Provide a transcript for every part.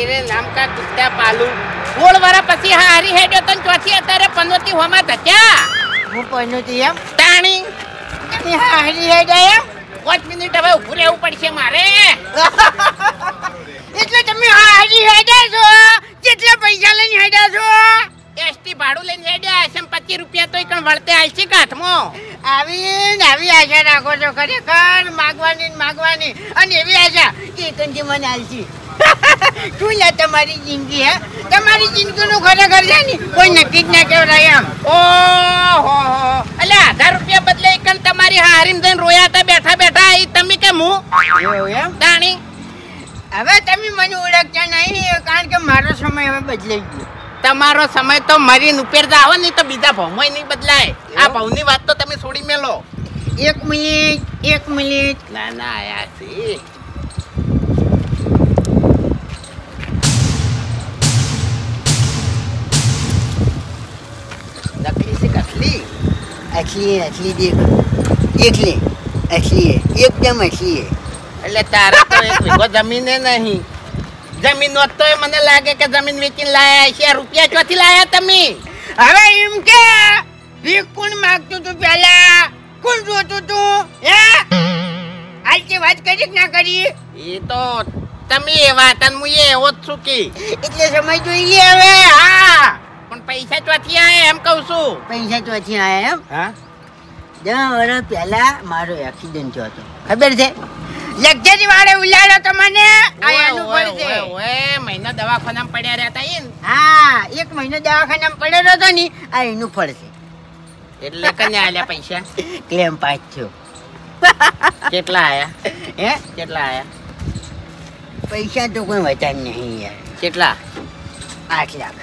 તેરે નામ કા કુત્તા પાલુ 16 વર્ષ પછી હારી હેડ્યો તન ચોથી અત્યારે પનોતી હોમાં ધક્યા હું પનોતી એમ તાણી તમે હારી હેડ્યા એમ 5 મિનિટ હવે ઊભું રહેવું પડશે મારે એટલે તમે હારી હેડ્યા છો કેટલા પૈસા લઈને હેડ્યા છો એસટી ભાડું લઈને હેડ્યા છે 25 રૂપિયા તોય કણ વળતે આલશે કાઠમાં આવી આશા રાખો છો ખરેખર માગવાની અને એવી આશા કે તંજી મને આલશી શું લે તમારી જિંદગી હે તમારી જિંદગીનું ખરેખર છે ને કોઈ નક્કી જ ના કહેવાય એમ ઓહો એટલે 1000 રૂપિયા બદલે કણ તમારી હારીમ જઈને રોયા હતા બેઠા ઈ તમે કે હું એવું એમ તાણી હવે તમે મને ઓળખતા નહીં કારણ કે મારો સમય હવે બદલાઈ ગયો તમારો સમય તો મરીને ઉપર જાવ ને તો બીજા ભાવમાં નહીં બદલાય આ ભાવની વાત તો તમે છોડી મેલો 1 મિનિટ ના આયા છે नकली से असली असली देख असली एकदम असली એટલે તારા તો એક વીઘો જમીન નહીં જમીન હોત તો મને લાગે કે જમીન વેચીને લાયા છે રૂપિયા ચોથી લાયા તમે હવે એમ કે ભીખ કોણ માંગતું તું પેલા કોણ જોતું તું હે આલતી વાત કરી કે ના કરી એ તો તમે એવા હતા હું એવો જ છું કે એટલે સમય જોઈ લે હવે હા પણ પૈસા ચોથી આયા એમ કહું છું પૈસા ચોથી આયા એમ હા 10 વર્ષ પહેલા મારો એક્સિડન્ટ થયો હતો ખબર છે લક્ઝરી વાળે ઉલાડો તો મને આયાનું પડશે ઓએ મહિના દવાખાનામાં પડ્યા રહેતા ઈન હા 1 મહિનો દવાખાનામાં પડ્યો હતો ને આ એનું પડશે એટલે કને આલ્યા પૈસા ક્લેમ પાસ થયો કેટલા આયા હે કેટલા આયા પૈસા તો કોઈ વચન નહીં યાર કેટલા 8 લાખ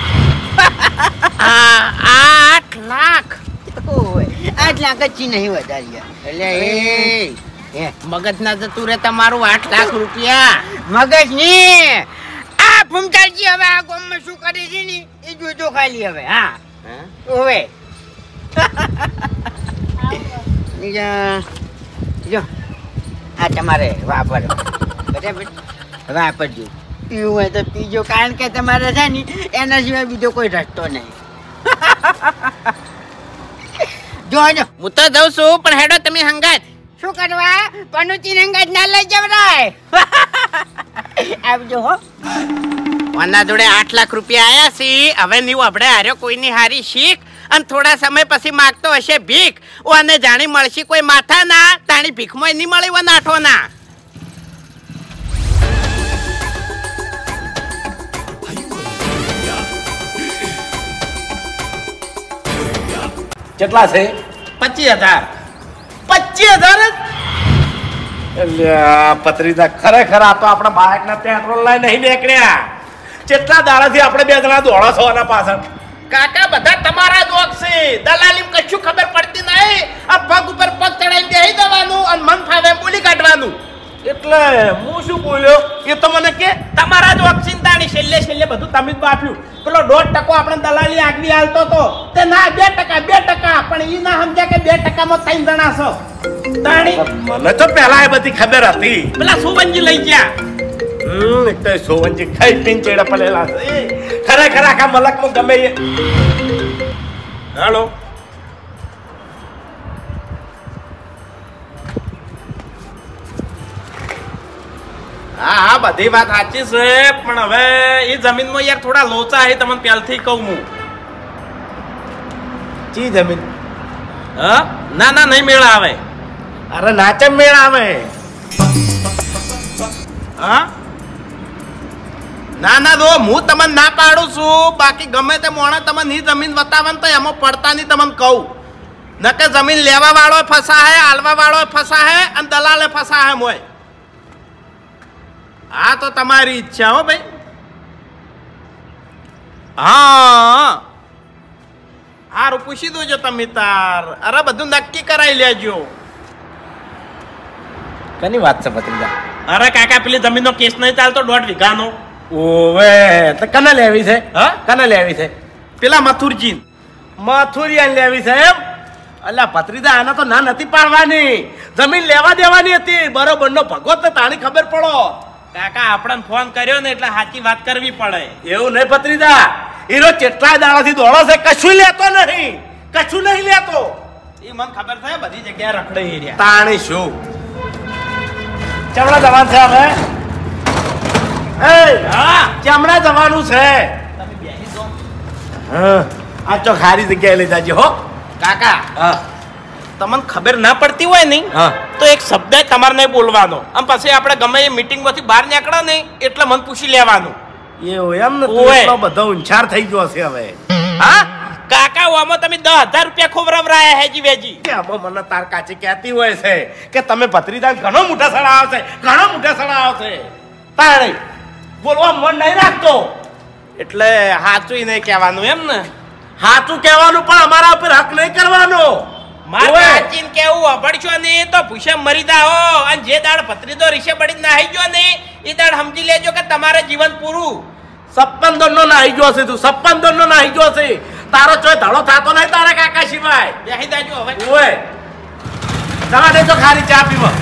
8 લાખ ઓય 8 લાખ જ નહીં વધાર્યા એટલે એ મગજ ના જતું રે તમારું 8 લાખ રૂપિયા મગજ ની આ ફૂમતાજી હવે આ ગામમાં શું કરે છે ને એ જોજો ખાલી હવે હા ઓવે જો આ તમારે વાપરો બરાબર વાપરજો પીવું હોય તો પીજો કારણ કે તમારે છે ને એના સિવાય બીજો કોઈ રસ્તો નહીં જોજો હું તો જઉં છું પણ હેડો તમે હંગાત શું કરવા પનુતી હંગાત ના લઈ જવરાય આવજો હો આના જોડે 8 લાખ રૂપિયા આયા છે હવે નીવ આપણે હાર્યો કોઈની હારી શીખ અને થોડા સમય પછી માંગતો હશે ભીખ ઓને જાણી મળશે કોઈ માથા ના તાણી ભીખમાં નહીં મળી વન આઠો ના કેટલા છે 25000 પત્રીદા ખરેખર આ તો આપણા બાઇક ના પેટ્રોલ લઈને નહીં નીકળ્યા કેટલા દાડાથી આપણે બે જણા દોડો છો આના પાછળ કાકા બધા તમારા દોગ છે દલાલી કશું ખબર પડતી નહીં આ પગ ઉપર પગ ચડાઈ બેહી દેવાનું અને મન ફાવે બોલી કાઢવાનું એટલે હું શું બોલ્યો એ તો મને કે તમારા દોગ ચિંતાની છેલ્લે બધું તમે જ બાફ્યું પેલો 1.5% આપણે દલાલી આગવી હાલતો તો તે ના 2% પણ ઈ ના સમજ્યા કે 2% માં 3 જણા છો તાણી મને તો પહેલા એ બધી ખબર હતી પેલા સુવંજી લઈ ગયા એક તો સોવનજી ખાઈ પીને ચેડા પડેલા છે ખરેખર આખા મલકમાં ગમે એ હાલો હા બધી વાત સાચી છે પણ હવે એ જમીનમાં યાર થોડા લોચા છે તમને પહેલથી કહું હું ચી જમીન હા ના નહીં મેળ આવે અરે નાચે મેળ આવે હા ના દો હું તમને ના પાડું છું બાકી ગમે તે મોણા તમને ની જમીન બતાવે તો એમાં પડતા નહીં તમને કહું નકે જમીન લેવા વાળો ફસા હે આલવા વાળો ફસા હે અને દલાલે ફસા હે મોય હા તો તમારી ઈચ્છા હો ભાઈ હા હારું પૂછી દોજો તમે તાર અરે બધું નક્કી કરાવી લેજો કની વાત છે ભત્રીજા અરે કાકા પેલી જમીનનો કેસ નહીં ચાલતો 1.5 વીઘાનો ઓવે તો કને લેવી છે હા કને લેવી છે પેલા મથુરજી મથુરિયાને લેવી છે એમ અલ્યા ભત્રીજા આને તો ના નથી પાડવાની જમીન લેવા દેવાની હતી બરોબર નો ભગવત તાણી ખબર પડો કાકા આપણને ફોન કર્યો ને એટલે સાચી વાત કરવી પડે. એવું નહીં ભત્રીજા, હીરો કેટલા દાડાથી દોડો છે, કશું લેતો નહીં, કશું નહીં લેતો. એ મને ખબર છે, બધી જગ્યાએ રખડે રહ્યા. તાણી શું ચમડા જવાનું છે હવે? હા ચમડા જવાનું છે. તમે બેસી જાઓ. હા, આ તો ખારી જગ્યાએ લઈ જાજો હો. કાકા હા તમને ખબર ના પડતી હોય ને હા તો એક શબ્દ તમારે નહીં બોલવાનો, આમ પછી આપણે ગમે એ મીટિંગમાંથી બહાર નીકળો ને એટલે મને પૂછી લેવાનું. એવું એમ ને? ઓય. એટલો બધો ઊંચાર થઈ ગયો છે હવે. હા કાકા આમાં તમે 10,000 રૂપિયા ખોવરાવરાયા હેજી વેજી. કે આમાં મને તાર કાચી કહેતી હોય છે કે તમે ભત્રીજા ઘણો મોટા સડાવ છે, ઘણો મોટા સડાવ છે. તાણી બોલવા મન નહીં રાખતો. એટલે સાચું નહીં કહેવાનું એમ ને? સાચું કહેવાનું પણ અમારા ઉપર હક નહીં કરવાનો. મારે ઓય. સાચીને કેવું અભડશો ને તો ભૂસે મરી જાઓ, અને જે દાડ ભત્રીજો રીશે પડી નાહી ગયો ને એ દાડ સમજી લેજો કે તમારે જીવન પૂરું. 56 દોડનો નાહી ગયો છે તું, 56 દોડનો નાહી ગયો છે. તારો ચોય ધડો થતો નહીં તારા કાકા સિવાય. બેસી જાજો હવે. ઓય જવા દેજો ખાલી ચા પીવા.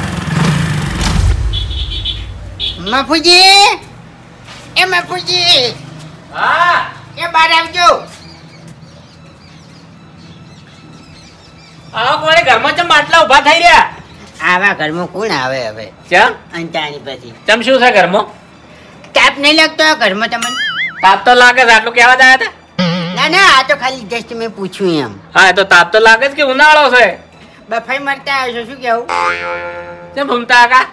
મફુજી, એ મફુજી, હા એ બહાર આવજો. આવો કોણે ઘરમાં ચમ માટલા ઊભા થઈ રહ્યા? આવા ઘરમાં કોણ આવે હવે? ચમ અંતાણી પછી ચમ શું છે ઘરમાં? તાપ નહીં લાગતો આ ઘરમાં તમને? તાપ તો લાગે છે, આટલું કહેવા જાય હતા. ના ના, આ તો ખાલી જસ્ટ મેં પૂછ્યું એમ. હા એ તો તાપ તો લાગે જ કે ઉનાળો છે. બફાઈ મરતા આવશો, શું કેવું? કેમ ભૂમતા કાકા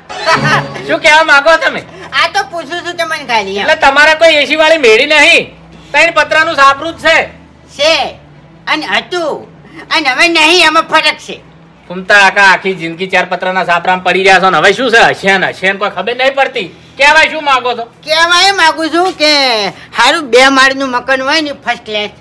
શું કહેવા માંગો તમે? આ તો પૂછું છું તમને ખાલી એમ. એટલે તમારે કોઈ એસી વાળી મેળી નહીં, ત્રણ પતરાનું સાપરું જ છે. છે અને હતું અને હવે નહીં, એમાં ફરક છે. ભૂમતા કાકા આખી જિંદગી ચાર પતરાના સાપરામાં પડી રહ્યા છો ને હવે શું છે? હસ્યાન હસ્યાન કોઈ ખબર નહીં પડતી. કહેવાય શું માંગો છો? કહેવા એ માંગુ છું કે સારું 2 માળનું મકાન હોય ને ફર્સ્ટ ક્લાસ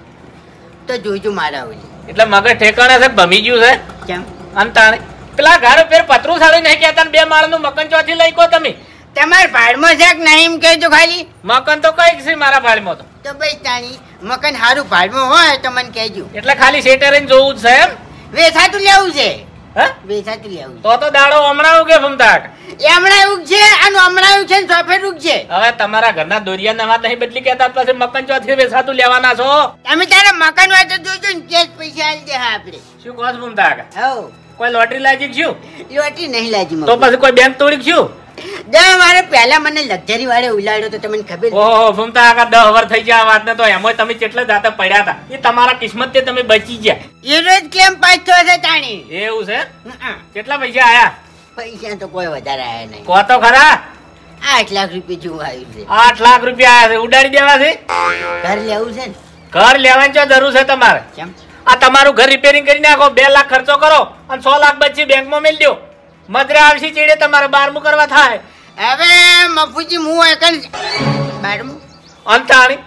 તો જોઈજો મારા ઓલી. એટલે મગજ ઠેકાણે છે, ભમી ગયું છે. કેમ? અંતાણે પેલા ઘર ઉપર પતરું સાડી નહીં કહેતા ને 2 માળનું મકાન ચોથી લઈ કો તમે? તમારે ભાડમાં છે કે નહીં એમ કહેજો ખાલી. મકાન તો કઈક છે મારા ભાડમાં તો. તો ભાઈ તાણી મકાન સારું ભાડમાં હોય તો મને કહેજો. એટલે ખાલી શેટરીને જોવું જ છે એમ? વેચાતું લેવું છે, હા વેચાતું લેવું તો દાડો હમણાં કે ભૂમતા કાકા? છે. હમણાં એવું છે અને હમણાં એવું છે ને સફેદ રૂપ છે. હવે તમારા ઘરના દોરિયાના વાત નહીં બદલી કહેતા પછી મકાન ચોથી વેચાતું લેવાના છો? તમે તારા મકાન હોય તો જોજો ને કેશ પૈસા આલી દે હા આપણે. શું કહો છો ભૂમતા કાકા? હવ કોઈ લોટરી લાગી શું? લોટી નહીં લાજી તો પછી કોઈ બેંક તોડી શું? મારે પહેલા મને લક્ઝરી વાળે ઉલાડ્યો તો તમને ખબર? ઓહો ભૂમતા કાકા 10 વર્ષ થઈ ગયા આ વાતને તો એમાં તમે કેટલા જાતે પડ્યા હતા. એ તમારા કિસ્મત તે તમે બચી ગયા. એ રોજ કેમ પાસ થયો છે તાણી? એવું છે? હં. કેટલા પૈસા આયા? પૈસા તો કોઈ વધારે આયા નહીં. કહો તો ખરા. 8 લાખ રૂપિયા જેવું આવ્યું છે. 8 લાખ રૂપિયા આયા છે, ઉડાડી દેવા છે. ઘર લેવું છે ને? ઘર લેવાની જો જરૂર છે તમારે? કેમ? આ તમારું ઘર રિપેરિંગ કરી નાખો, 2 લાખ ખર્ચો કરો અને 100 લાખ બચી બેંકમાં મેલ દો. મજરા આવશે ચીડે તમારે 12મું કરવા થાય. હવે મફુજી હું એકન 12મું અંતાણી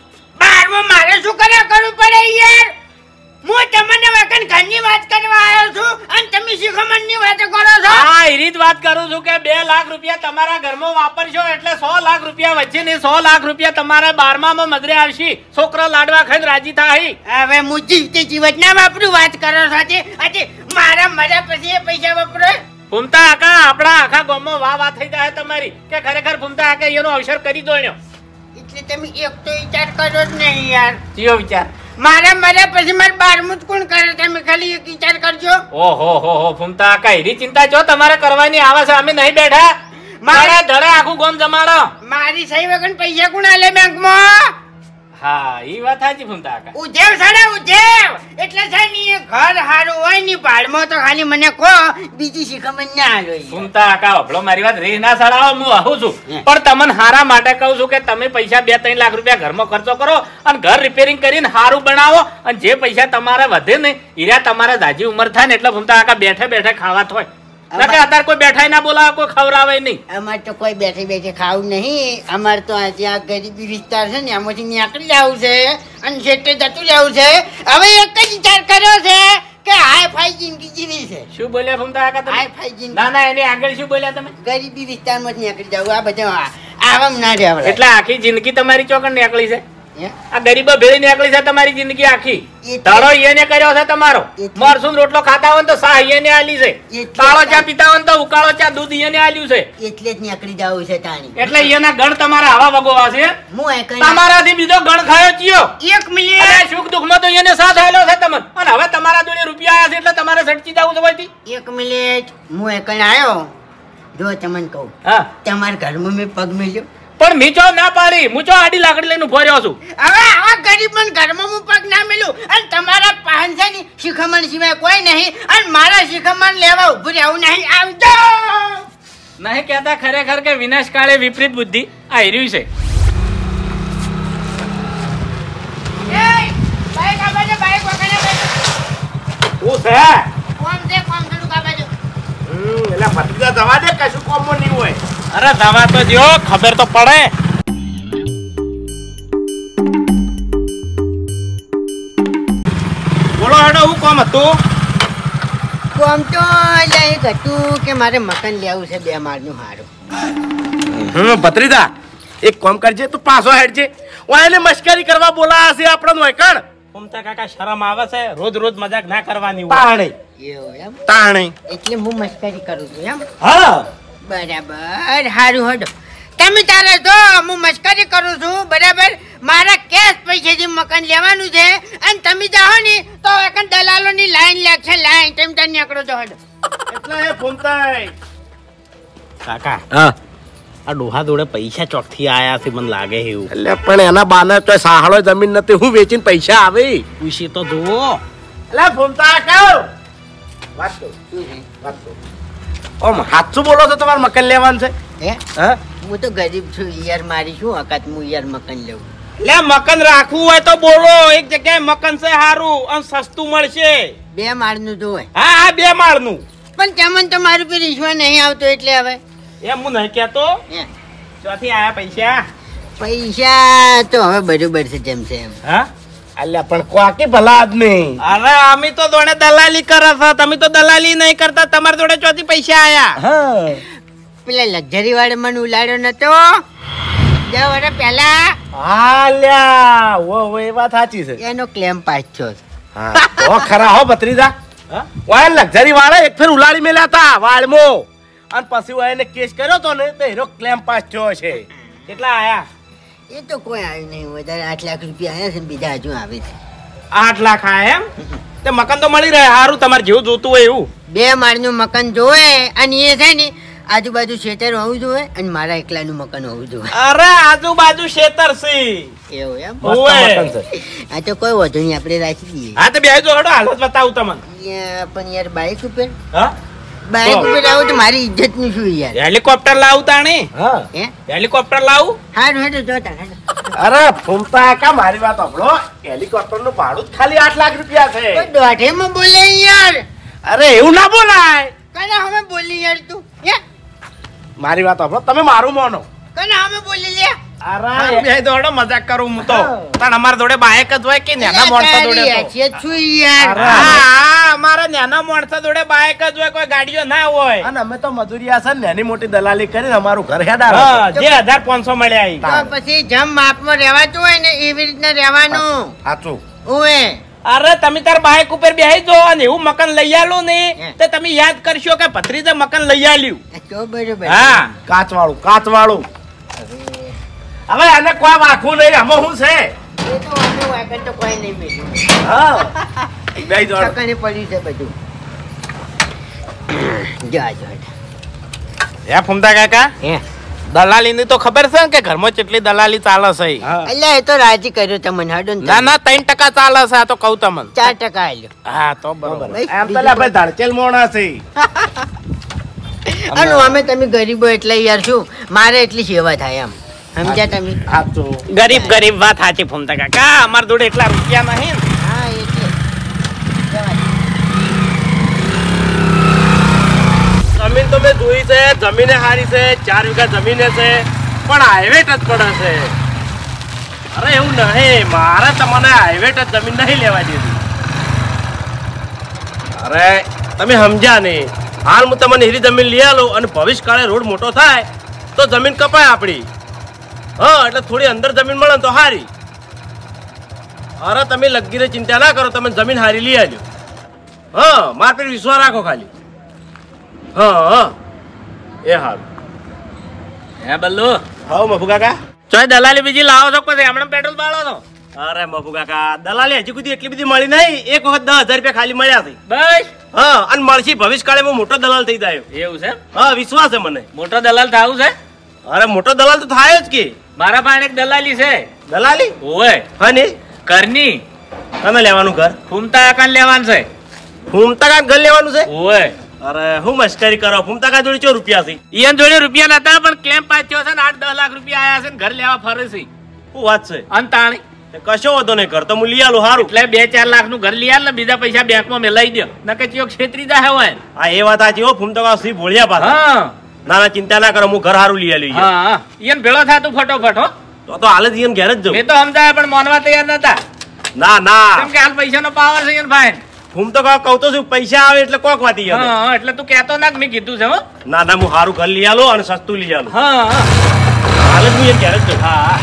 12મું મારે શું કરવું પડે યાર? હું તમને વખત ઘરની વાત કરવા આવ્યો છું અને તમે શિખમણની વાત કરો છો. હા એરી જ વાત કરું છું કે 2 લાખ રૂપિયા તમારા ઘરમાં વાપરશો એટલે 100 લાખ રૂપિયા વચ્ચે ને 100 લાખ રૂપિયા તમારે 12માં મજરે આવશે. છોકરા લાડવા ખાઈને રાજી થાય. હવે હું જીવતે જીવત ના વાપરું, વાત કરો છો આજે મારા મજા પછી એ પૈસા વાપરો. ભૂમતા કાકા આપણા આખા ગામમાં વાહ થઈ જાય તમારી કે ખરેખર ભૂમતા કાકા એનો અવસર કરી દોડ્યો. એટલે તમે એક તો વિચાર કરો જ નહીં યાર. જીઓ વિચાર. મારા મજા પછી મારે 12મું જ કોણ કરે? તમે ખાલી એક વિચાર કરજો. ઓહો હો ભૂમતા કાકા એરી ચિંતા જો તમારે કરવાની આવે છે, અમે નહીં બેઠા. મારા ધડે આખું ગામ જમાડો. મારી સહી વગર પૈસા કોણ આલે બેંકમાં? હા ઈ વાત સાચી ભૂમતા કાકા. ઉધેવ સાડા ઉધેવ એટલે છે ને એ ઘર હારું હોય ને ભાડમાં તો ખાલી મને કહો, બીજી શિખમણ ના હાલો. ભૂમતા કાકા હભળો મારી વાત, રેહ ના સડાવો, હું આવું છું પણ તમને હારા માટે કહું છું કે તમે પૈસા 2-3 લાખ રૂપિયા ઘરમાં ખર્ચો કરો અને ઘર રિપેરિંગ કરીને હારું બનાવો અને જે પૈસા તમારે વધે ને ઈરા તમારે જાજી ઉંમર થાય ને એટલે ભૂમતા કાકા બેઠે બેઠે ખાવા થાય. અત્યારે કોઈ બેઠાય ના બોલાવે, કોઈ ખવડાવે નહીં. અમારે તો કોઈ બેઠે બેઠે ખાવું નહીં. અમારે તો ત્યાં ગરીબી વિસ્તાર છે ને એમાંથી નીકળી જવું છે અને છેટે જતું રહેવું છે. હવે એક જ વિચાર કર્યો છે કે હાઈ ફાઈ જિંદગી જીવી છે. શું બોલ્યા ભૂમતા કાકા હાઈ તમે? ફાઈ જિંદગી. ના ના એની આગળ શું બોલ્યા તમે? ગરીબી વિસ્તારમાં જ નીકળી જવું. આ બધા આવામ ના રહેવાય. એટલે આખી જિંદગી તમારી ચોકડ નીકળી છે? હે? આ ગરીબો ભેળી નીકળી છે તમારી જિંદગી આખી. એટલે- તાળો ઈને કર્યો છે તમારો. એટલે- મરસું ને રોટલો ખાતા હોય ને તો શાહ ઈને આલી છે. એટલે- કાળો ચા પીતા હોય ને તો ઉકાળો ચા દૂધ ઈને આલ્યું છે. એટલે જ નીકળી જવું છે તાણી. એટલે એના ગણ તમારા આવા વગોવા છે. હું એ કઈ તમારાથી બીજો ગણ ખાયો ચિયો. એક મિનિટ અને સુખ દુઃખમાં તો એને સાથ આલ્યો છે તમને. અને હવે તમારા જોડે રૂપિયા આયા છે એટલે તમારે સટકી જવું છે ભાઈથી. એક મિનિટ હું એ કઈ આવ્યો જો તમને કહું હા તમારા ઘરમાં મેં પગ મેલ્યો પણ મીચો ના પાડી મૂચો આડી લાકડી લઈને ઉભો રહ્યો છું. હવે આવા ગરીબ પણ ઘરમાં હું પગ ના મેલું અને તમારા પાન છે ને શિખામણ સિવાય કોઈ નહીં અને મારા શિખામણ લેવા ઉભું રહેવું નહીં આવજો નહીં કહેતા ખરેખર કે વિનાશ કાળે વિપરીત બુદ્ધિ આ હીર્યું છે. એય, બાઈક આ બાજુ, બાઈક વગાડે બાજુ. શું છે કોમ છે, કોમ થોડુંક આ બાજુ. એટલે ભત્રીજા જવા દે, કશું કોમમાં નહીં હોય. અરે દવા તો જો ખબર તો પડે. બોલો હેડો હું કોમ હતું. કોમ તો એટલે એક હતું કે મારે મકાન લેવું છે 2 માળનું હારું. ભત્રીજા એક કામ કરજે, તું પાછો હેડજે. ઓય એને મસ્કરી કરવા બોલાયા છે આપણને હોય કણ. ઉમતા કાકા શરમ આવે છે. રોજ રોજ મજાક ના કરવાની હોય. તાણે એવું એમ તાણે એટલે હું મસ્કરી કરું છું એમ હા બરાબર હારું હડો તમે તારે જો હું મસ્કરી કરું છું બરાબર મારા કેશ પૈસાથી મકાન લેવાનું છે અને તમે જાઓ ને તો એક દલાલોની લાઈન લાગશે લાઈન તમે ત્યાં નીકળો છો હડો એટલે એ ફૂમતાઈ કાકા હા આ ડોહા જોડે પૈસા ચોકથી આયા છે મને લાગે છે એવું. એટલે પણ એના બાને તો સાહળો જમીન નથી, હું વેચીને પૈસા આવે. પૂછી તો જુઓ. એટલે ફૂમતા કહું વાત કહું ઓમ સાચું બોલો છો, તમારે મકાન લેવાનું છે? હે હા હું તો ગરીબ છું યાર મારી શું હકાત હું યાર મકાન લઉં લે મકાન રાખવું હોય તો બોલો. એક જગ્યાએ મકાન છે સારું અને સસ્તું મળશે. 2 માળનું જોવે હા હા 2 માળનું. પણ તમને તો મારું પર વિશ્વાસ નહીં આવતો એટલે હવે એમ હું નહીં કહેતો. હે, ચોથી આયા પૈસા. પૈસા તો હવે બરોબર છે જેમ છે એમ હા અલ્યા પણ કોકી ભલા આદમી. અરે અમે તો જોડે દલાલી કરે છે. તમે તો દલાલી નહીં કરતા. તમારા જોડે ચોથી પૈસા આયા. હા પેલા લક્ઝરી વાળો મને ઉલાડ્યો નતો 10 વર્ષ પહેલા આલ્યા ઓ એ વાત સાચી છે. એનો ક્લેમ પાસ થયો છે. હા તો ખરા હો ભત્રીજા. હા? ઓય લક્ઝરી વાળા એક ફેર ઉલાડી મેલ્યા હતા વાળમો અને પછી ઓય એને કેસ કર્યો તો ને તો હીરો ક્લેમ પાસ થયો છે. કેટલા આયા? એ તો કોઈ આવ્યું નહીં વધારે 8 લાખ રૂપિયા આવ્યા છે ને બીજા હજુ આવે છે 8 લાખ આયા એમ? તે મકાન તો મળી રહે સારું તમારે જેવું જોતું હોય એવું. 2 માળનું મકાન જોવે અને એ છે ને આજુબાજુ ખેતર હોવું જોઈએ અને મારા એકલાનું મકાન હોવું જોઈએ અરે આજુબાજુ ખેતર છે. એવું એમ મસ્ત ઓય. મકાન છે. આ તો કોઈ વધુ નહીં આપણે રાખી દઈએ હા તો બેહજો હેડો હાલત બતાવું તમને. પણ યાર બાઈક ઉપર હા આવું તો મારી ઇજ્જત નું શું યાર હેલિકોપ્ટર લાવું તાણી. હા હે હેલિકોપ્ટર લાવું. હારું હેડો જોતા હેડો અરે ફૂમતા કા મારી વાત સાંભળો. હેલિકોપ્ટર નું ભાડું જ ખાલી 8 લાખ રૂપિયા છે. કોઈ દોઢેમાં બોલે યાર અરે એવું ના બોલાય. કને અમે બોલી યાર તું હે મારી વાત સાંભળો, તમે મારું માનો. કને અમે બોલી લે અરે બે દોડો મજાક કરું હું તો. પણ અમારા જોડે બાઈક જ હોય કે નાના માણસો જોડે તો. છે છું યાર હા અમારા નાના માણસો જોડે બાઈક જ હોય, કોઈ ગાડીઓ ના હોય. અને અમે તો મજૂરિયા છે ને નાની મોટી દલાલી કરીને અમારું ઘર હેડા હા, જે 1500 મળ્યા ઈ. તો પછી જેમ માપમાં રહેવાતું હોય ને એવી રીતના રહેવાનું સાચું. ઓએ અરે તમે તાર બાઈક ઉપર બેહી જો અને એવું મકાન લઈ આલું ને હે. તો તમે યાદ કરશો કે ભત્રીજે મકાન લઈ આલ્યું. તો બરોબર હા કાચ વાળું. હવે આને કોઈ વાખવું નહીં, આમાં શું છે? એ તો અમે આગળ તો કોઈ નહીં મેળ્યું હા બેહી જાઓ. ચકને પડ્યું છે બધું જા હે ફૂમતા કાકા હે દલાલી ની તો ખબર છે ને કે ઘરમાં કેટલી દલાલી ચાલે છે ઈ? હા. એટલે એ તો રાજી કર્યો તમને હાડો ને ના ના 3% ચાલે છે આ તો કહું તમને. 4% આલ્યો હા તો બરોબર. ભાઈ, એમ તો લે ભાઈ ધડચેલ મોણા છે. અને અમે તમે ગરીબો એટલે યાર શું મારે એટલી સેવા થાય એમ સમજ્યા તમે સાચું. ગરીબ વાત સાચી ફૂમતા કાકા. અમારા જોડે એટલા રૂપિયા નહીં ને. હા એટલે જવા દે. જમીન તો મેં જોઈ છે, જમીને સારી છે, 4 વીઘા જમીને છે, પણ હાઈવે જ પડે છે. અરે એવું નહીં, મારે તમને હાઈવે જ જમીન નહીં લેવા દીધી. અરે તમે સમજ્યા નહીં. હાલ હું તમને હીરી જમીન લઈ આલું અને ભવિષ્યકાળે રોડ મોટો થાય તો જમીન કપાય આપણી. હા એટલે થોડી અંદર જમીન મળે ને તો સારી. અરે તમે લગીને ચિંતા ના કરો, તમે જમીન હારી લઈ આવજો. હા, માર પર વિશ્વાસ રાખો ખાલી. હા એ હારું. હે બલ્લુ, હાઉ મફુ કાકા. ચોય દલાલી બીજી લાવો છો પછી હમણાં પેટ્રોલ બાળો છો? અરે મફુ કાકા, દલાલી હજી સુધી એટલી બધી મળી નહીં. એક વખત 10,000 રૂપિયા ખાલી મળ્યા છે. બસ. હા, અને મળશે ભવિષ્યકાળે હું મોટો દલાલ થઈ જાય એવું છે? હા, વિશ્વાસ છે મને. મોટો દલાલ થાવું છે? અરે મોટો દલાલ તો થાય જ કે. મારા પાસે એક દલાલી છે. દલાલી? ઓય હા ને ઘરની. તમે લેવાનું ઘર? ફૂમતા કાન લેવાનું છે. ફૂમતા કાન ઘર લેવાનું છે? ઓય. અરે હું મસ્કરી કરો, ફૂમતા કા જોડે 4 રૂપિયા છે. ઈયન જોડે રૂપિયા નતા પણ ક્લેમ પાસ થયો છે ને 8-10 લાખ રૂપિયા આયા છે ને ઘર લેવા ફરે છે. શું વાત છે? અંતાણી કશો વાંધો નહીં, ઘર તો હું લઈ આલું. હારું, એટલે 2-4 લાખ નું ઘર લઈ આલ ને બીજા પૈસા બેંકમાં મેલાઈ દો નકે ચિયો છેતરી જાય હોય. હા એ વાત સાચી હો. ફૂમતા કા સી ભોળિયા પાછા. હા ના ના ચિંતા ના કરો, હું ઘર હારું લઈ આલ્યું. હા ઈયન ભેળો થાતું ફટોફટ હો. તો હાલ જ ઈયન ઘેર જ મેં જવું. તો સમજાય પણ માનવા તૈયાર નતા. ના ના, કેમ કે હાલ પૈસાનો પાવર છે ઈયન ભાઈ. ફૂમતો કા કહું તો છું, પૈસા આવે એટલે કોક વાતી યાર. હા એટલે તું કહેતો ના કે મેં કીધું છે હો. ના ના, હું હારું ઘર લઈ આલો અને સસ્તું લઈ આલું. હા હાલ જ હું ઈયન ઘેર જ જવું. હા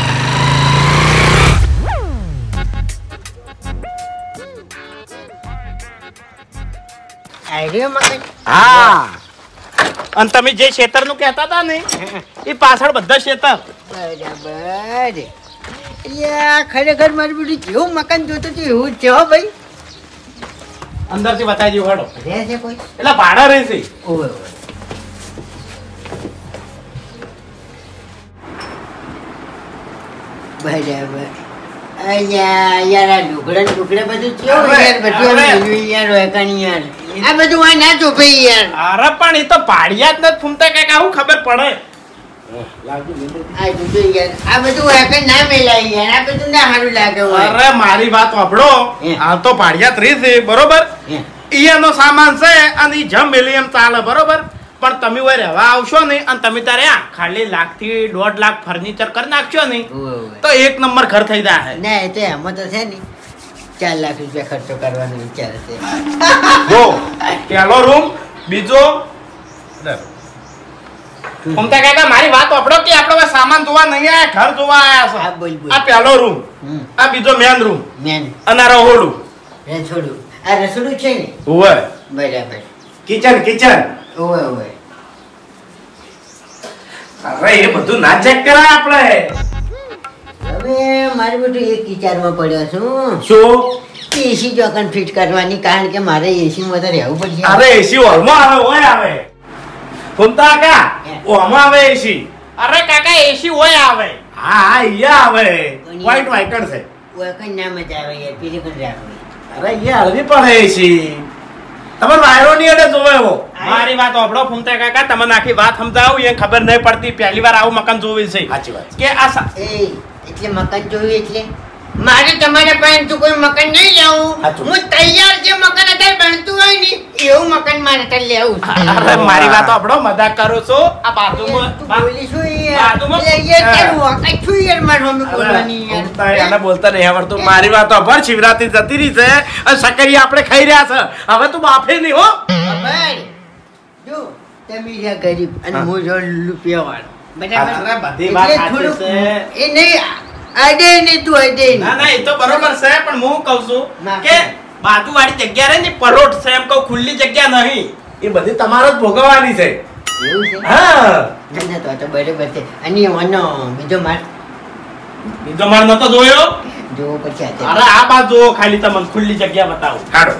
આઈડિયો મકાન. હા, અને તમે જે ખેતર નું કહેતા હતા ને એ પાછળ બધા ખેતર. બરાબર. યા ખરેખર મારું બધું જેવું મકાન જોતું હતું એવું જ છે હો ભાઈ. અંદર થી બતાવી દઉં હેડો. રહે છે કોઈ? એટલે ભાડા રહેશે. ઓવે ઓવે. બરાબર. અલ્યા યાર આ ઢોકળા ઢોકળા બધું કેવું યાર બધું આમ મેળવી યાર હોય કાની યાર. આ બધું આ ના જો ભાઈ યાર. અરે પણ એ તો ભાડિયા જ નથી ફૂમતા કાકા, શું ખબર પડે? આ બધું યાર આ બધું હોય કે ના મેલાય યાર. આ બધું ના સારું લાગે હોય. અરે મારી વાત સાંભળો, હાલ તો ભાડિયા 30 છે બરોબર. ઈયાનો સામાન છે અને ઈ જમ મેલી એમ ચાલે બરોબર. પણ તમે ઓય રહેવા આવશો ને અને તમે તારે આ ખાલી 1 થી 1.5 લાખ ફર્નિચર કરી નાખશો ને તો 1 નંબર ઘર થઈ જાય. ના એ તો એમાં તો છે ને 4 લાખ રૂપિયા ખર્ચો કરવાનો વિચાર છે. જો પહેલો રૂમ, બીજો ફૂમતા કાકા મારી વાત સાંભળો કે આપણે સામાન જોવા નહીં આયા, ઘર જોવા આયા હા છે. બોલ બોલ. આ પહેલો રૂમ, આ બીજો મેન રૂમ મેન અને આ રહોડું. રસોડું. આ રસોડું છે ને? ઓય બરાબર. Kitchen kitchen. ઓવે ઓવે. અરે એ બધું ના ચેક કરાય આપણે. હવે મારે બધું એક વિચારમાં પડ્યો છું. શું? એસી ચોકન ફિટ કરવાની, કારણ કે મારે એસી માં તો રહેવું પડશે. અરે એસી હોલમાં આવે હોય આવે. ફૂમતા કાકા ઓમાં આવે એસી. અરે કાકા એસી હોય આવે. હા હા અહીંયા આવે. વ્હાઈટ વ્હાઈટ છે. ઓય કઈ ના મજા આવે યાર, પેલી પણ રાખવી. અરે અહીંયા હળવી પડે એસી. તમે વાયરો ની અડે જોવે એવો. મારી વાત સાંભળો ફૂમતા કાકા, તમને આખી વાત સમજાવું એ ખબર નહીં પડતી. પહેલી વાર આવું મકાન જોવી છે. સાચી વાત કે આ એ એટલે મકાન જોયું એટલે મારે તમારા પાસે તો કોઈ મકાન નહીં લેવું. સાચું. હું તૈયાર જે મકાન અત્યારે બનતું હોય ને એવું મકાન મારે અત્યારે લેવું છે. અરે મારી વાત સાંભળો, મજાક કરો છો. આ બાજુમાં તું બોલી શું યાર? બાજુમાં એટલે યાર કેવું વાંકાઈ છું યાર મારે મમ્મી બોલવાની યાર. એને બોલતા નહીં આવડતું. મારી વાત સાંભળ, શિવરાત્રી જતી રહી છે અને સકરિયા આપણે ખાઈ રહ્યા છે. હવે તું બાફે નહીં હો. ખબર? જો તમે રહ્યા ગરીબ અને હું જો રૂપિયાવાળો. બરાબર? અરે બધી વાત એટલે સાચી થોડુંક છે. એ નહીં અડે નહીં તું અડે નહીં. ના ના એ તો બરોબર છે, પણ હું કહું છું ના. કે બાજુવાળી જગ્યા રે ને પરોટ છે એમ કહું, ખુલ્લી જગ્યા નહીં. એ બધી તમારે જ ભોગવવાની છે. એવું છે? હા, ના ના તો બરોબર છે. અને એનો બીજો માળ બીજો માળ નતો જોયો. જોવો પછી આ અરે આ બાજુ જુઓ, ખાલી તમને ખુલ્લી જગ્યા બતાવું. હાડો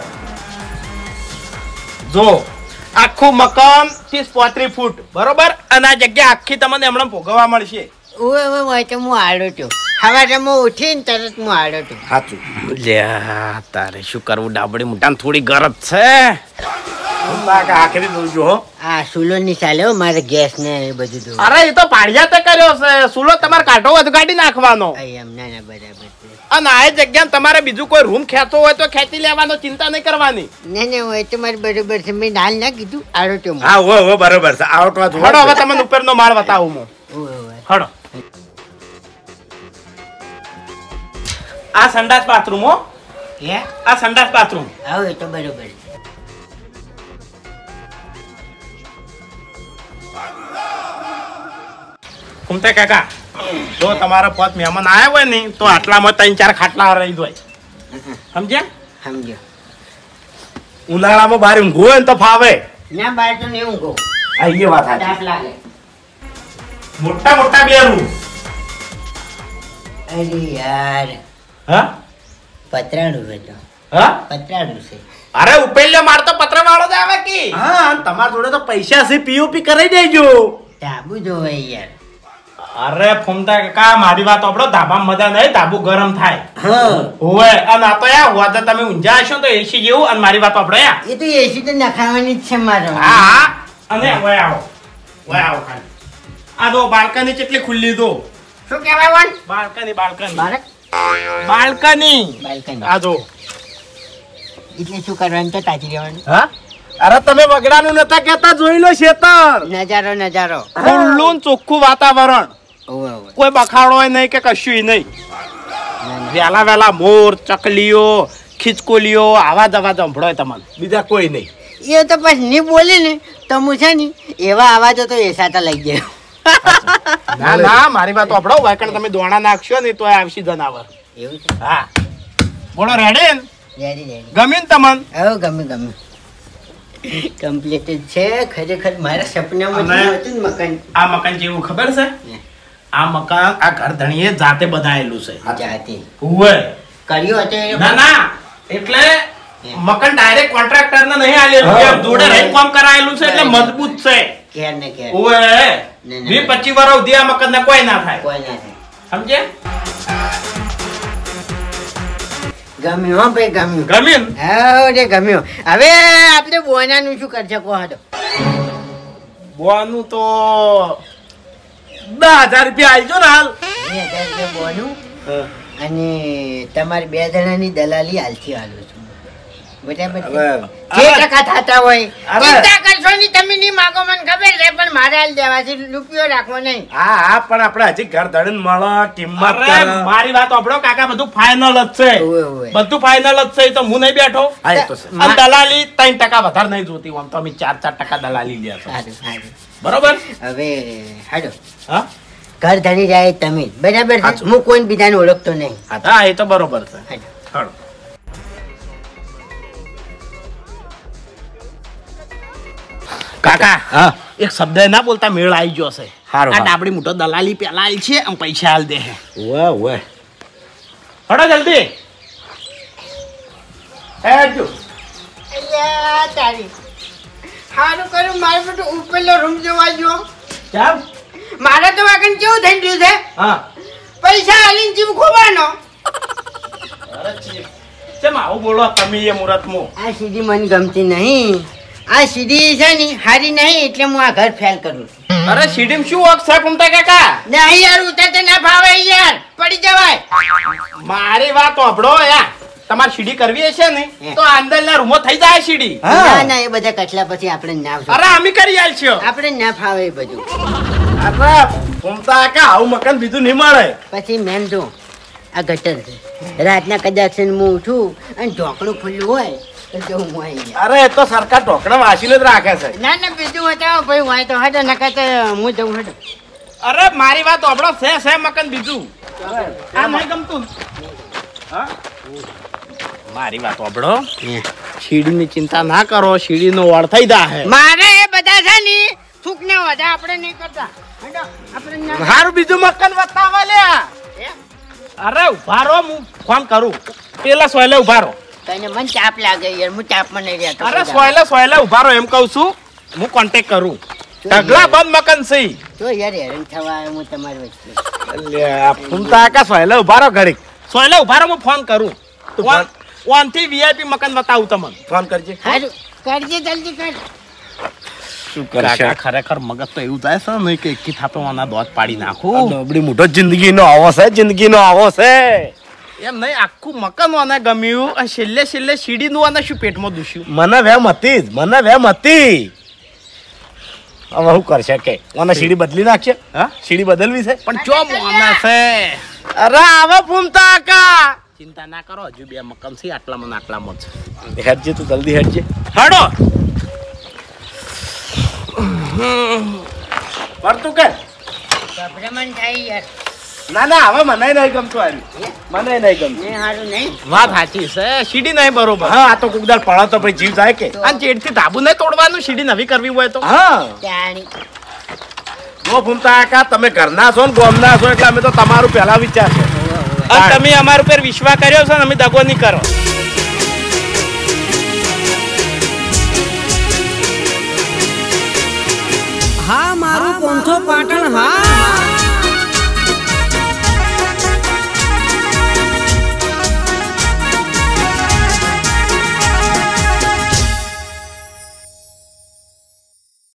જો આખું મકાન 30-35 ફૂટ બરોબર. અને આ જગ્યા આખી તમને હમણાં ભોગવવા મળશે. ઓય ઓય ઓય તો હું આડો છું. સવારે હું ઉઠીને તરત હું આડો છું. સાચું. તારે શું કરવું, ડાબડી મોટાને થોડી ગરજ છે. આખરી જોજો હો. આ સુલો ની ચાલે હો, મારે ગેસ ને એ બધું જોવું. અરે એ તો પાડિયા તે કર્યો છે. સુલો તમારે કાઢો વધગાડી નાખવાનો. એમ ના ના બરાબર છે. અને આ જગ્યા તમારે બીજું કોઈ રૂમ ખેંચવો હોય તો ખેંચી લેવાનો, ચિંતા નહીં કરવાની. ના ના હોય તો મારે બરોબર છે. મેં હાલ ના કીધું આડો છું. હા હો બરોબર છે. આવટવા હડો, હવે તમને ઉપરનો માળ બતાવું હું. ઓય ઓય. હડો. આ સંડાસ બાથરૂમ હો. હે? આ સંડાસ બાથરૂમ. આવો એ તો બરોબર છે. ફૂમતા કાકા, જો તમારા 5 મહેમાન આવ્યા હોય ને તો આટલામાં 3-4 ખાટલા રહી જાય. સમજ્યા? સમજો. ઉનાળામાં બહાર ઊંઘવું હોય ને તો ફાવે. ના બહાર તો નહીં ઊંઘો. આ એ વાત સાચી. તાપ લાગે. મોટા મોટા બે રૂમ. અરે યાર હા પતરાડું છે તો. હા પતરાડું છે. અરે ઉપેલ્યો માર તો પત્ર વાળો જ આવે કે હા તમારા જોડે તો પૈસા છે, પીઓપી કરાઈ દેજો. ધાબુ જોવે યાર. અરે ફૂમતા કાકા મારી વાત આપણો ધાબામાં મજા નહીં, ધાબુ ગરમ થાય. હા હોવે અને આ તો યાર હોવા તો તમે ઊંઝા હશો તો એસી જેવું અને મારી વાત આપણે યાર. એ તો એસી તો નખાવાની જ છે મારો. હા હા અને વય આવો ખાલી. આ તો બાલ્કની કેટલી ખુલ્લી દો. શું કહેવાય વન? બાલ્કની બાળક બાલ્કની બાલ્કની. આ જો. એટલે શું કરવાનું તો તાજી રહેવાનું. હા અરે તમે વગડાનું નતા કહેતા, જોઈ લો ખેતર. નજારો નજારો. ખુલ્લું ને ચોખ્ખું વાતાવરણ, ઓવે ઓવે. કોઈ બખાડો નહીં કે કશું નહીં. વેલા વેલા મોર, ચકલીઓ, ખિચકોલીઓ આવા જ અવાજ સંભળાય તમને. બીજા કોઈ નહીં. એ તો પછી નહીં બોલે ને તો હું છે ને એવા અવાજો તો એસાતા લઈ ગયો. ના ના મારી વાત સાંભળો, વાયકણ તમે દોણા નાખશો ને તો આવશે જનાવર. એવું છે. હા બોલો રેડી ને? Ready ready. ગમ્યું ને તમને? હવે ગમે ગમે કમ્પ્લીટ છે ખરેખર. મારા સપનામાં અને- હતું ને મકાન. આ મકાન જેવું ખબર છે? આ મકાન આ ઘર ધણીએ જાતે બનાવેલું છે. જાતે હુવે. કર્યું હતું એ ના ના એટલે મકાન ડાયરેક્ટ કોન્ટ્રાક્ટર ને નહીં આલેલું, હા. એમ જોડે રહી કામ કરાયેલું છે એટલે મજબૂત છે. કેર ને કેર. હુવે. ના, ના. 20-25 વર્ષ સુધી આ મકાન ને કોઈ ના થાય. કોઈ ના થાય. સમજે? ગમ્યું હો ભાઈ ગમ્યું. ગમ્યું ને? હા રે ગમ્યું. હવે આપણે બોનાનું શું કરશે કહો તો. બોનું તો 10,000 રૂપિયા આલજો ને હાલ. 2000 રૂપિયા બોનું અને તમારી 2 જણાની દલાલી હાલથી હાલું છું. બરાબર છે? હવે- જે ટકા થતા હોય અરે. ચિંતા કરશો નહીં, તમે નહીં માગો મને ખબર છે પણ મારે હાલ દેવા છે, રૂપિયો રાખવો નહીં. હા હા પણ આપણે હજી ઘર ધડીને મળે, કિંમત અરે કરે. મારી વાત સાંભળો કાકા, બધું ફાઇનલ જ છે. ઓવે, ઓવે. બધું ફાઇનલ જ છે. તો હું નહીં બેઠો. હા, એ તો છે. અને દલાલી 3% વધારે નહીં જોતી. આમ તો અમે 4% દલાલી લ્યા છો. સારું સારું. બરોબર? હવે હાડો હા ઘર ધણી જાય તમે બરાબર છે? સાચું. હું કોઈ બીજાને ઓળખતો નહીં. હા એ તો બરોબર છે. હાડો. હાલો. કાકા હા એક શબ્દ ના બોલતા મેળ આવી ગયો છે. હારું, આ હારું. ડાબડી મોટો દલાલી પેલા આલ છે અને પૈસા હાલ દે. વાહ વાહ. હડો જલ્દી. હેડજો. અલ્યા તારી સારું કર્યું મારે બધું ઉપરનો રૂમ જોવા જો. ચાલ. મારે તો વાગન કેવું થઈ ગયું છે, હા. પૈસા હાલીને જીવ ખોવાનો. અરે ચેમ આવું બોલો તમે એ મુહૂર્તમાં? આ સીડી મને ગમતી નહીં. આ સીડી છે ને હારી નહીં એટલે હું આ ઘર ફેલ કરું છું. અરે સીડીમ શું વખ છે કુમતા કાકા? નહીં યાર ઉતરતે ના ફાવે યાર, પડી જવાય. મારી વાત સાંભળો યાર, તમારે સીડી કરવી હશે ને તો અંદરના રૂમો થઈ જાય સીડી. ના ના એ બધા કટલા પછી આપણે ના ફાવે. અરે અમે કરી આલ છો. આપણે ના ફાવે એ બધું. અરે ઘૂમતા કાકા આવું મકાન બીજું નહીં મળે. પછી મેમ જો આ ગટર છે, રાતના કદાચ છે ને હું ઉઠું અને ઢોકણું ખુલ્લું હોય તો જો હું આવી જાય. અરે એ તો સરકાર ઢોકણા વાસીને જ રાખે છે. ના ના બીજું બતાવો ભાઈ હોય તો હટો નકર તો હું જઉં હટો. અરે મારી વાત સાંભળો, છે મકાન બીજું. આ નહીં ગમતું. હા મારી વાત સાંભળો, સીડીની ચિંતા ના કરો, સીડીનો વાળ થઈ જાય. મારે એ બધા છે ને થૂક ના વધા આપણે નહીં કરતા. હટો આપણે ના. હારું બીજું મકાન બતાવા લ્યા. હે? અરે ઉભા રહો, હું ફોન કરું. પેલા સોયલે ઉભા રહો. તને મને ચાપ લાગે યાર, હું ચાપમાં નહીં રહેતો. અરે સોયલે ઉભા રહો એમ કહું છું. હું કોન્ટેક્ટ કરું. ઢગલા બંધ મકાન છે. તો યાર હેરાન થવા આવ્યો હું તમારી વચ્ચે. લે આ ઘૂમતા કાકા સોયલે ઉભા રહો ઘડીક. સોયલે ઉભા રહો, હું ફોન કરું. તું ફોન- ઓનથી વીઆઈપી મકાન બતાવું તમને. ફોન કરજે. હારું કરજે જલ્દી કર. શું કાકા ખરેખર મગજ તો એવું થાય છે ને કે એકી થાતો આના દોત પાડી નાખું. નબળી મોટો જિંદગીનો આવો છે, જિંદગીનો આવો છે. એમ નહીં, આખું મકાન આને ગમ્યું અને છેલ્લે સીડીનું આને શું પેટમાં દુશ્યું. મને વેમ હતી જ, મને વેમ હતી. હવે શું કરશે કે મને સીડી બદલી નાખશે? હા સીડી બદલવી છે? પણ ચો મોના છે. અરે આવો ફૂમતા કાકા. ચિંતા ના કરો, હજુ 2 મકાન છે, આટલામાં ને આટલામાં જ. હેડજે તું જલ્દી હેડજે. હડો પર તું કે ગભરામણ થાય યાર. ના ના હવે મને નહીં ગમતું આવ્યું મને નહીં ગમતું ને હારું નહીં વાત સાચી છે સીડી નહીં બરોબર હા આ તો કુકદાર પડે તો પછી જીવ જાય કે અને ચેડથી ધાબુ નહીં તોડવાનું સીડી નવી કરવી હોય તો હા જાણી જો ફૂમતા કાકા તમે ઘરના છો ને ગોમના છો એટલે અમે તો તમારું પહેલા વિચાર છે અને તમે અમારા ઉપર વિશ્વાસ કર્યો છે ને અમે દગો નહીં કરો